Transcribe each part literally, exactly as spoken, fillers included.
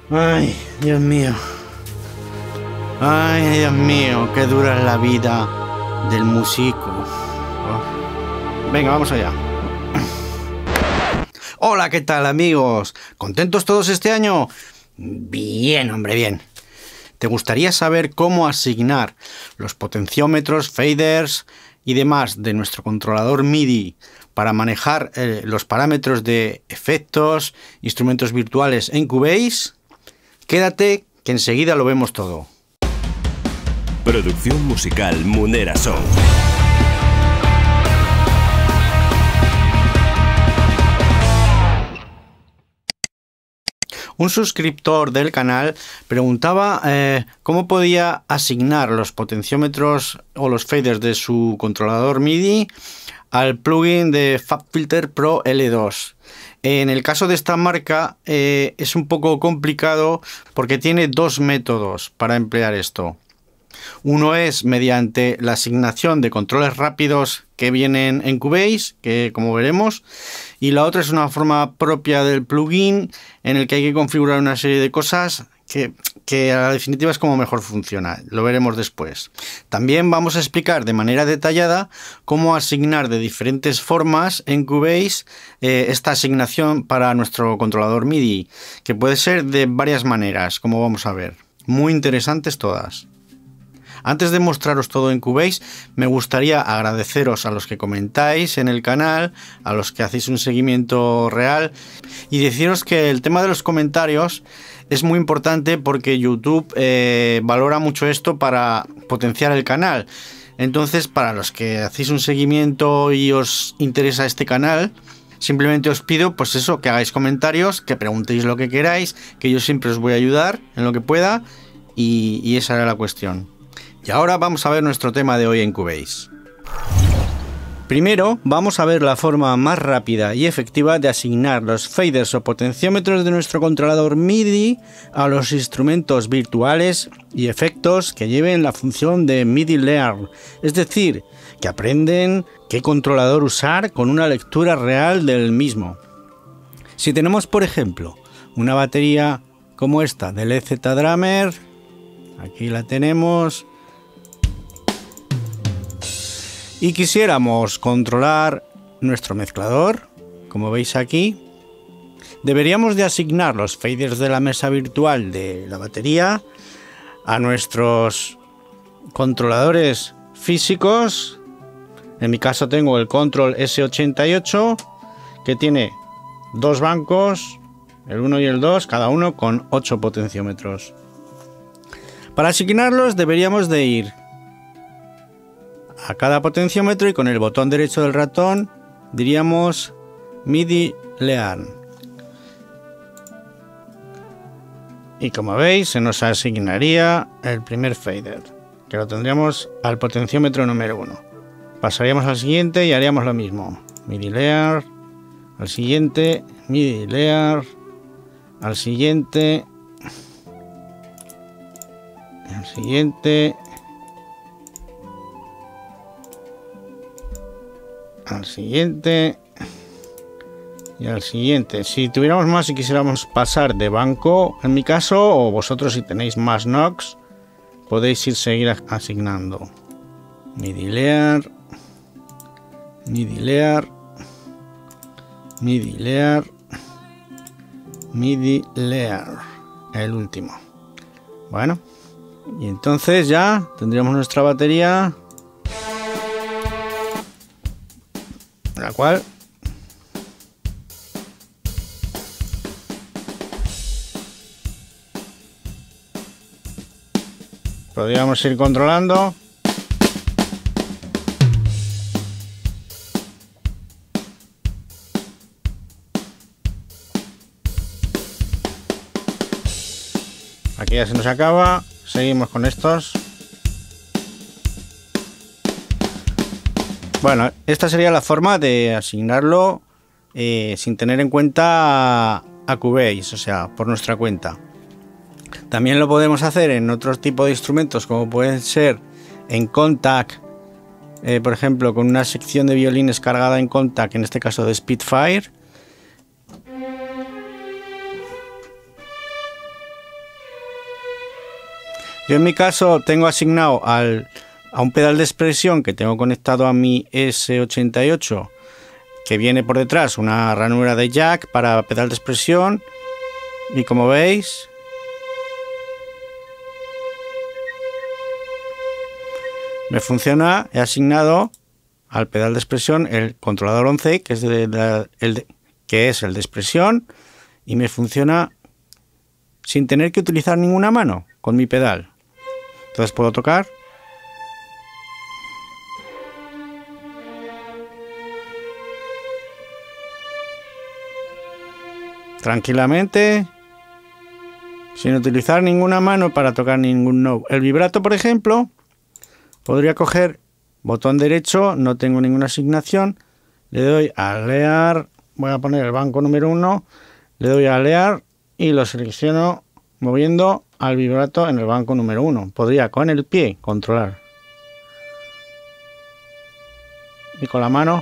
Ay, Dios mío. Ay, Dios mío, qué dura es la vida del músico. Oh. Venga, vamos allá. Hola, ¿qué tal, amigos? ¿Contentos todos este año? Bien, hombre, bien. ¿Te gustaría saber cómo asignar los potenciómetros, faders y demás de nuestro controlador MIDI para manejar eh, los parámetros de efectos, instrumentos virtuales en Cubase? Quédate, que enseguida lo vemos todo. Producción musical Munera Sound. Un suscriptor del canal preguntaba eh, cómo podía asignar los potenciómetros o los faders de su controlador MIDI al plugin de FabFilter Pro L dos. En el caso de esta marca eh, es un poco complicado porque tiene dos métodos para emplear esto. Uno es mediante la asignación de controles rápidos que vienen en Cubase, que como veremos, y la otra es una forma propia del plugin en el que hay que configurar una serie de cosas que, que a la definitiva es como mejor funciona. Lo veremos después. También vamos a explicar de manera detallada cómo asignar de diferentes formas en Cubase eh, esta asignación para nuestro controlador MIDI, que puede ser de varias maneras, como vamos a ver. Muy interesantes todas. Antes de mostraros todo en Cubase, me gustaría agradeceros a los que comentáis en el canal, a los que hacéis un seguimiento real, y deciros que el tema de los comentarios es muy importante porque YouTube eh, valora mucho esto para potenciar el canal. Entonces, para los que hacéis un seguimiento y os interesa este canal, simplemente os pido, pues eso, que hagáis comentarios, que preguntéis lo que queráis, que yo siempre os voy a ayudar en lo que pueda, y, y esa era la cuestión. Y ahora vamos a ver nuestro tema de hoy en Cubase. Primero vamos a ver la forma más rápida y efectiva de asignar los faders o potenciómetros de nuestro controlador MIDI a los instrumentos virtuales y efectos que lleven la función de MIDI Learn, es decir, que aprenden qué controlador usar con una lectura real del mismo. Si tenemos, por ejemplo, una batería como esta del E Z Drummer, aquí la tenemos, y quisiéramos controlar nuestro mezclador, como veis aquí, deberíamos de asignar los faders de la mesa virtual de la batería a nuestros controladores físicos. En mi caso tengo el Control S ochenta y ocho, que tiene dos bancos, el uno y el dos, cada uno con ocho potenciómetros. Para asignarlos deberíamos de ir a cada potenciómetro y con el botón derecho del ratón diríamos MIDI Learn. Y como veis, se nos asignaría el primer fader, que lo tendríamos al potenciómetro número uno. Pasaríamos al siguiente y haríamos lo mismo. MIDI Learn, al siguiente, MIDI Learn, al siguiente, al siguiente, al siguiente y al siguiente. Si tuviéramos más y quisiéramos pasar de banco, en mi caso, o vosotros si tenéis más Nox, podéis ir seguir asignando. MIDI Learn, MIDI Learn, MIDI Learn, MIDI Learn, el último. Bueno, y entonces ya tendríamos nuestra batería, la cual podríamos ir controlando. Aquí ya se nos acaba, seguimos con estos. Bueno, esta sería la forma de asignarlo eh, sin tener en cuenta a, a Cubase, o sea, por nuestra cuenta. También lo podemos hacer en otros tipos de instrumentos, como pueden ser en Kontakt, eh, por ejemplo, con una sección de violines cargada en Kontakt, en este caso de Spitfire. Yo en mi caso tengo asignado al, a un pedal de expresión que tengo conectado a mi ese ochenta y ocho, que viene por detrás una ranura de jack para pedal de expresión, y como veis me funciona. He asignado al pedal de expresión el controlador once, que es, de, de, el de, que es el de expresión, y me funciona sin tener que utilizar ninguna mano con mi pedal. Entonces puedo tocar tranquilamente sin utilizar ninguna mano para tocar ningún note. El vibrato, por ejemplo, podría coger botón derecho, no tengo ninguna asignación, le doy a leer, voy a poner el banco número uno, le doy a leer y lo selecciono moviendo al vibrato en el banco número uno. Podría con el pie controlar y con la mano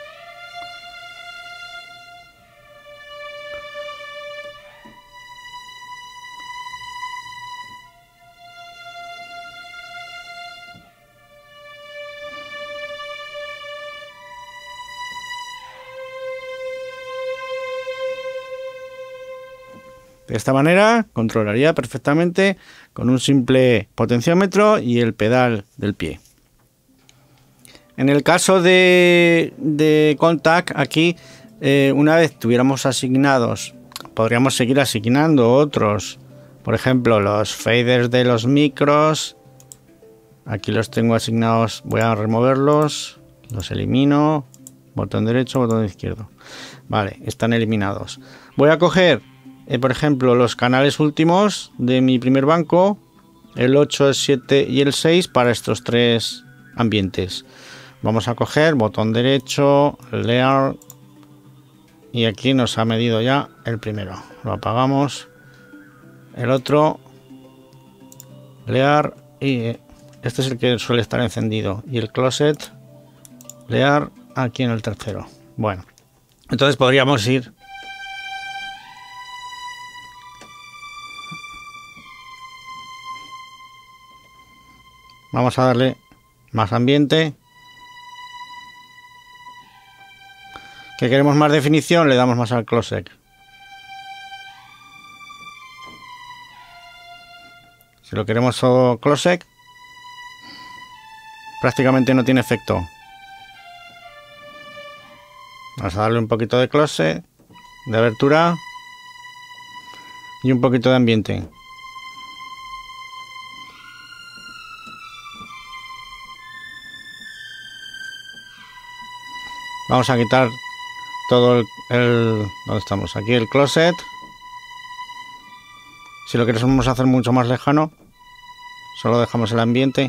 de esta manera controlaría perfectamente con un simple potenciómetro y el pedal del pie. En el caso de, de Kontakt, aquí eh, una vez tuviéramos asignados, podríamos seguir asignando otros, por ejemplo los faders de los micros. Aquí los tengo asignados, voy a removerlos, los elimino, botón derecho, botón izquierdo. Vale, están eliminados. Voy a coger Eh, por ejemplo, los canales últimos de mi primer banco, el ocho, el siete y el seis, para estos tres ambientes. Vamos a coger botón derecho, leer, y aquí nos ha medido ya el primero. Lo apagamos. El otro, leer, y este es el que suele estar encendido. Y el closet, leer, aquí en el tercero. Bueno, entonces podríamos ir vamos a darle más ambiente. Que queremos más definición, le damos más al closec. Si lo queremos todo closec, prácticamente no tiene efecto. Vamos a darle un poquito de close, de abertura y un poquito de ambiente. Vamos a quitar todo el, el... ¿Dónde estamos? Aquí el closet. Si lo queremos hacer mucho más lejano, solo dejamos el ambiente.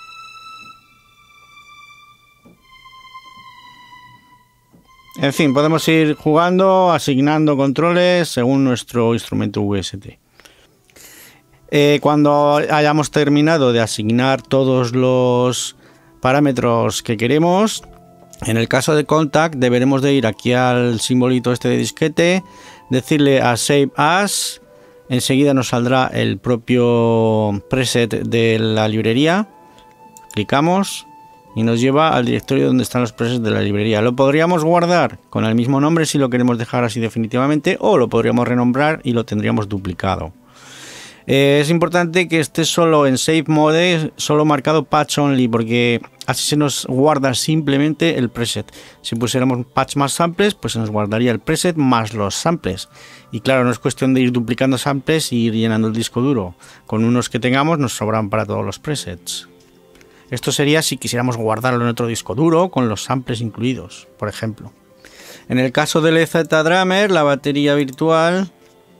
En fin, podemos ir jugando, asignando controles según nuestro instrumento U S T. Eh, cuando hayamos terminado de asignar todos los parámetros que queremos, en el caso de Kontakt deberemos de ir aquí al simbolito este de disquete, decirle a Save As, enseguida nos saldrá el propio preset de la librería, clicamos y nos lleva al directorio donde están los presets de la librería. Lo podríamos guardar con el mismo nombre si lo queremos dejar así definitivamente, o lo podríamos renombrar y lo tendríamos duplicado. Eh, es importante que esté solo en Save Mode, solo marcado Patch Only, porque así se nos guarda simplemente el preset. Si pusiéramos Patch más samples, pues se nos guardaría el preset más los samples. Y claro, no es cuestión de ir duplicando samples y ir llenando el disco duro. Con unos que tengamos nos sobran para todos los presets. Esto sería si quisiéramos guardarlo en otro disco duro con los samples incluidos, por ejemplo. En el caso del E Z Drummer, la batería virtual,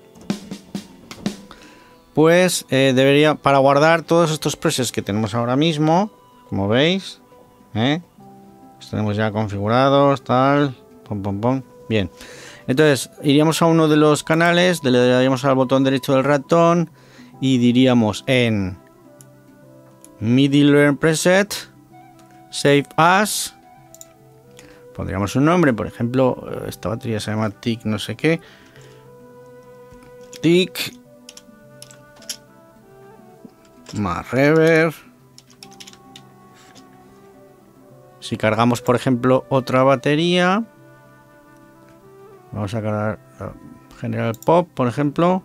pues eh, debería, para guardar todos estos presets que tenemos ahora mismo, como veis, ¿eh? Los tenemos ya configurados, tal, pom, pom, pom. Bien, entonces iríamos a uno de los canales, le daríamos al botón derecho del ratón y diríamos en MIDI Learn Preset, Save As, pondríamos un nombre, por ejemplo, esta batería se llama Tic no sé qué, Tic más reverb. Si cargamos, por ejemplo, otra batería, vamos a cargar General Pop, por ejemplo.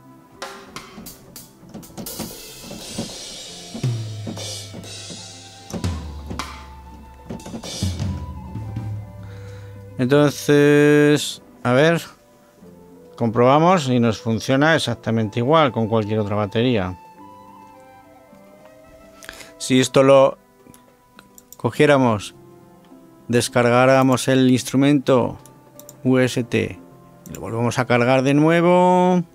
Entonces, a ver, comprobamos y nos funciona exactamente igual con cualquier otra batería. Si esto lo cogiéramos, descargáramos el instrumento U S T, lo volvemos a cargar de nuevo,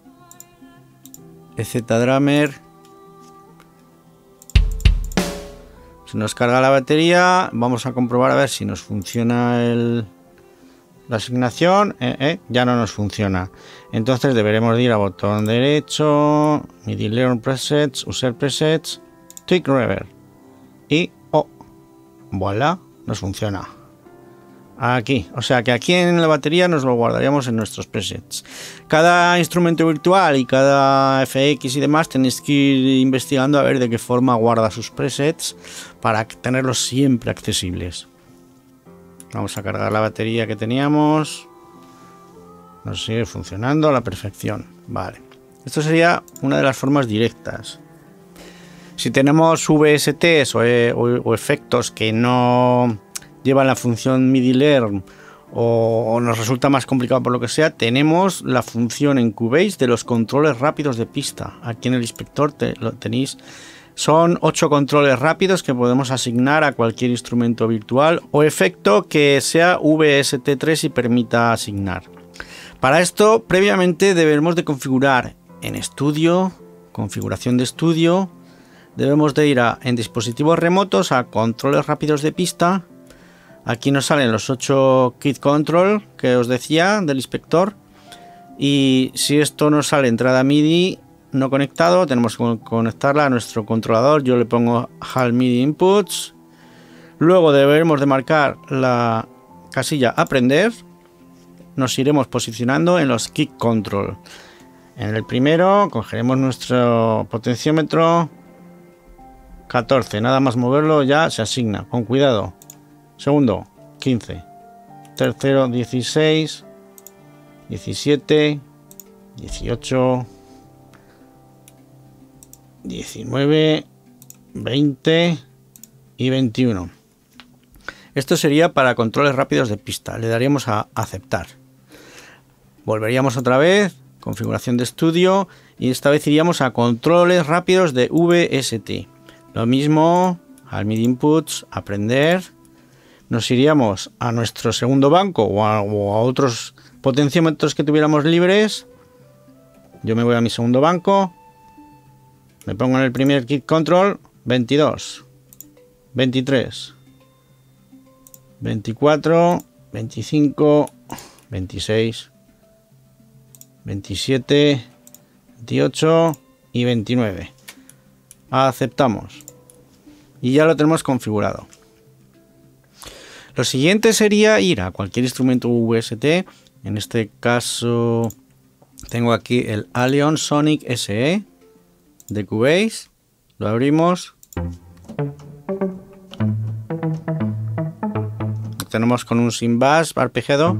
E Z Drummer, se nos carga la batería, vamos a comprobar a ver si nos funciona el, la asignación, eh, eh, ya no nos funciona. Entonces deberemos ir a botón derecho, MIDI Learn Presets, User Presets, Tweak Reverb y oh, voilà, nos funciona. Aquí, o sea que aquí en la batería nos lo guardaríamos en nuestros presets. Cada instrumento virtual y cada F X y demás tenéis que ir investigando a ver de qué forma guarda sus presets para tenerlos siempre accesibles. Vamos a cargar la batería que teníamos. Nos sigue funcionando a la perfección. Vale. Esto sería una de las formas directas. Si tenemos V S Ts o, e, o, o efectos que no llevan la función MIDI Learn o, o nos resulta más complicado por lo que sea, tenemos la función en Cubase de los controles rápidos de pista. Aquí en el inspector te, lo tenéis. Son ocho controles rápidos que podemos asignar a cualquier instrumento virtual o efecto que sea V S T tres y permita asignar. Para esto, previamente debemos de configurar en estudio, configuración de estudio, debemos de ir a en dispositivos remotos a controles rápidos de pista. Aquí nos salen los ocho kit control que os decía del inspector. Y si esto nos sale entrada MIDI no conectado, tenemos que conectarla a nuestro controlador. Yo le pongo H A L MIDI Inputs. Luego debemos de marcar la casilla aprender. Nos iremos posicionando en los kit control. En el primero cogeremos nuestro potenciómetro catorce. Nada más moverlo ya se asigna. Con cuidado. Segundo, quince. Tercero, dieciséis. diecisiete. dieciocho. diecinueve. veinte. Y veintiuno. Esto sería para controles rápidos de pista. Le daríamos a aceptar. Volveríamos otra vez. Configuración de estudio. Y esta vez iríamos a controles rápidos de V S T. Lo mismo. Al MIDI Inputs. Aprender. Nos iríamos a nuestro segundo banco o a, o a otros potenciómetros que tuviéramos libres. Yo me voy a mi segundo banco. Me pongo en el primer kit control. veintidós. veintitrés. veinticuatro. veinticinco. veintiséis. veintisiete. veintiocho. Y veintinueve. Aceptamos. Y ya lo tenemos configurado. Lo siguiente sería ir a cualquier instrumento V S T. En este caso tengo aquí el Allion Sonic S E de Cubase. Lo abrimos. Lo tenemos con un Symbus arpegiado.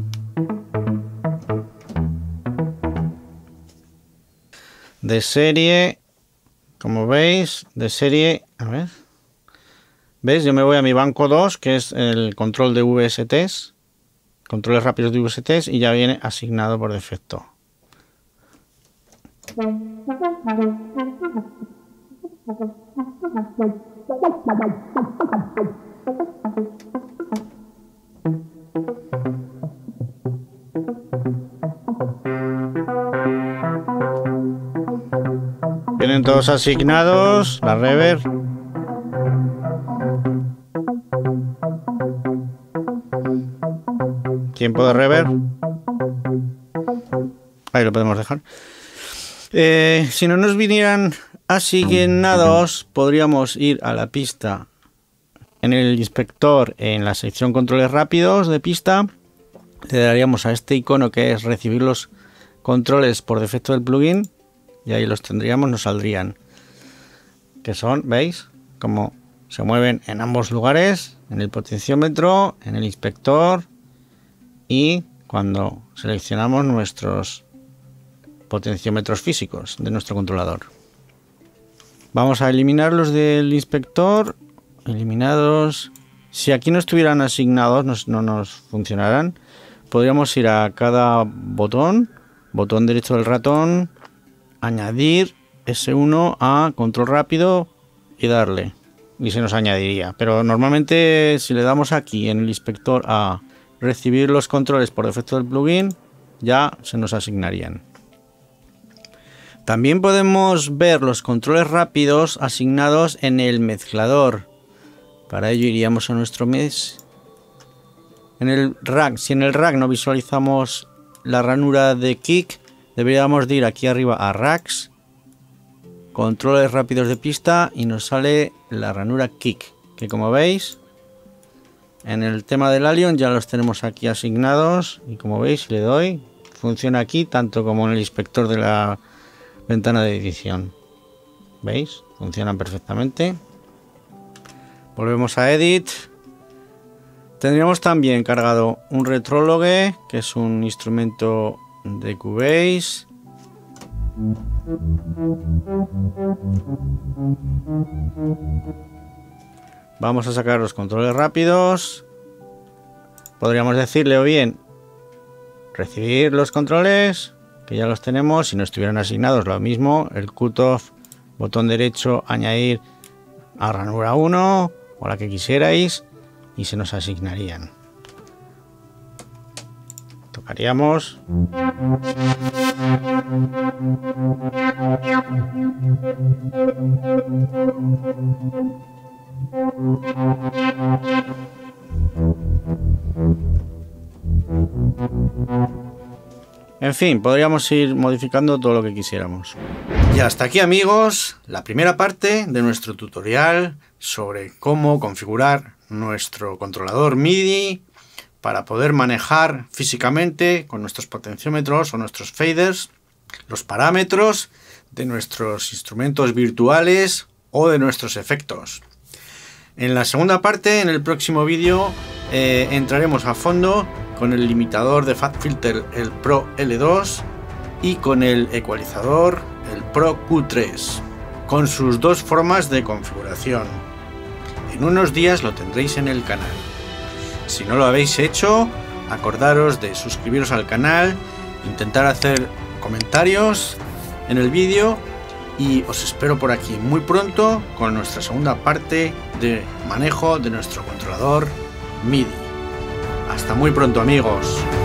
De serie, como veis, de serie, a ver. ¿Veis? Yo me voy a mi banco dos, que es el control de V S Ts, controles rápidos de V S Ts, y ya viene asignado por defecto. Vienen todos asignados, la reverb. Tiempo de reverb. Ahí lo podemos dejar. Eh, si no nos vinieran asignados, podríamos ir a la pista en el inspector, en la sección controles rápidos de pista. Le daríamos a este icono que es recibir los controles por defecto del plugin y ahí los tendríamos, nos saldrían. que son, ¿veis? Como se mueven en ambos lugares, en el potenciómetro, en el inspector y cuando seleccionamos nuestros potenciómetros físicos de nuestro controlador. Vamos a eliminarlos del inspector. Eliminados. Si aquí no estuvieran asignados, no, no nos funcionarán. Podríamos ir a cada botón, botón derecho del ratón, añadir ese uno a control rápido y darle. Y se nos añadiría. Pero normalmente si le damos aquí en el inspector a recibir los controles por defecto del plugin, ya se nos asignarían. También podemos ver los controles rápidos asignados en el mezclador. Para ello iríamos a nuestro mes. En el rack, si en el rack no visualizamos la ranura de kick, deberíamos de ir aquí arriba a racks, controles rápidos de pista y nos sale la ranura kick, que como veis en el tema del Allion ya los tenemos aquí asignados y como veis si le doy funciona aquí tanto como en el inspector de la ventana de edición. ¿Veis? Funcionan perfectamente. Volvemos a Edit. Tendríamos también cargado un Retrologue, que es un instrumento de Cubase. Vamos a sacar los controles rápidos. Podríamos decirle o bien recibir los controles, que ya los tenemos. Si no estuvieran asignados, lo mismo. El cutoff, botón derecho, añadir a ranura uno o la que quisierais y se nos asignarían. Tocaríamos. En fin, podríamos ir modificando todo lo que quisiéramos. Y hasta aquí, amigos, la primera parte de nuestro tutorial sobre cómo configurar nuestro controlador MIDI para poder manejar físicamente con nuestros potenciómetros o nuestros faders los parámetros de nuestros instrumentos virtuales o de nuestros efectos. En la segunda parte, en el próximo vídeo, eh, entraremos a fondo con el limitador de FabFilter, el Pro L dos, y con el ecualizador, el Pro Q tres, con sus dos formas de configuración. En unos días lo tendréis en el canal. Si no lo habéis hecho, acordaros de suscribiros al canal, intentar hacer comentarios en el vídeo y os espero por aquí muy pronto con nuestra segunda parte de manejo de nuestro controlador MIDI. Hasta muy pronto, amigos.